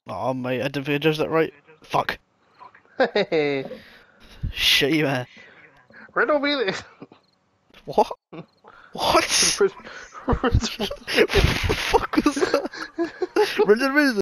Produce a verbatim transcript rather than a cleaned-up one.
Oh mate, I didn't think I judged that right. Fuck. Hey, Shit, you man. Riddle me this. What? What? What the fuck was that? Richard